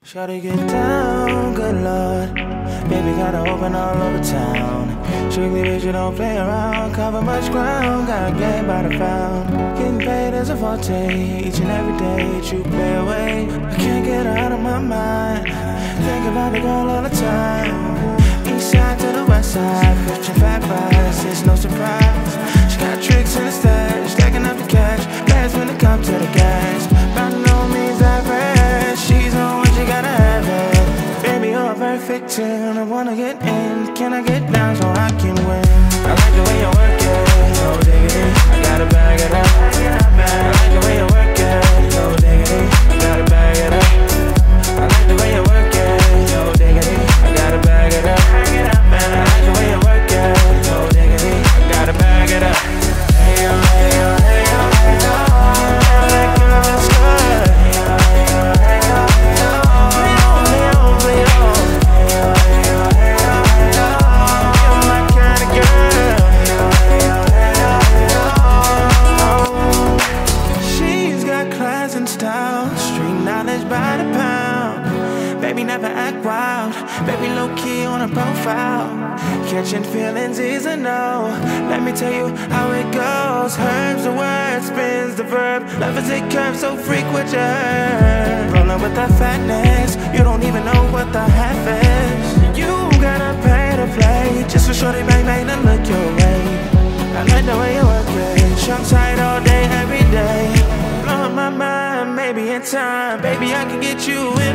Shawty get down, good lord. Baby gotta open all over town. Strictly bitch, you don't play around. Cover much ground, got game by the pound. Getting paid as a forte, each and every day you play away. I can't get her out of my mind. Think about the girl all the time. East side to the west side, pushing fat rides, it's no surprise. She got tricks in the stash, stacking up the cash. Fast when it comes to the gas. By no means average, she's on what you gotta have it. Baby, you're a perfect 10. I wanna get in, can I get down so I can win? I like the way you work it, no diggity. I gotta bag it up. I like the way you work it, no diggity. I gotta bag it up. I like the way you work it, no diggity. I gotta bag it up. I like the way you work it, no diggity. I gotta bag it up. Hey yo, hey yo, hey yo, hey yo. That girl is good. Hey yo, hey yo, hey yo, hey yo. Play on, play on, play on. Hey yo, hey yo, hey yo, hey yo. You're my kind of girl. Hey yo, hey yo, hey yo, hey yo. She's got class and style, street knowledge by the pound. Baby, never act wild. Baby, low-key on a profile. Catching feelings is a no. Let me tell you how it goes. Herbs the word, spins the verb. Love is a curve, so freak with your herb. Rolling with that fatness, you don't even know what the half is. You gotta pay to play, just for shorty bang bang to look your way. I like the way you work it, trunk tight all day, every day. Blowing my mind, maybe in time. Baby, I can get you in